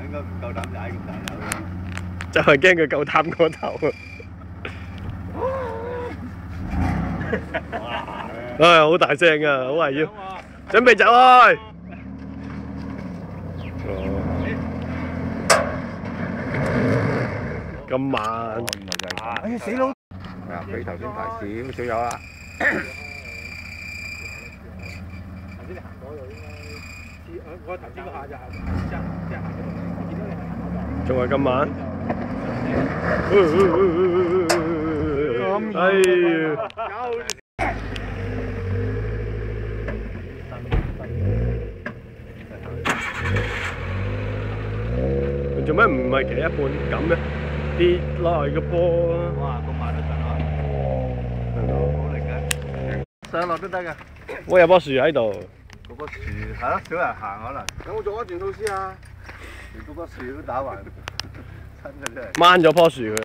應該唔夠膽踩咁大樓。 就係驚佢夠擔個頭啊！唉，好大聲啊，好危要，準備走開。咁慢， 原來就係咁。哎呀死佬！啊，比頭先大少少有啦。頭先你行嗰度應該，我頭先嗰下就係即係行嗰度，我見到你係行嗰度。 仲係咁慢。哎呀！做咩唔係騎一半咁嘅？跌落嚟個波啊！ 哇，咁慢都得啊！好力嘅，上落都得㗎。 我有棵樹喺度。 嗰棵樹係咯，少人行可能。有冇做一段措施啊？連嗰棵樹都打橫，真嘅真係。 掹咗棵樹佢。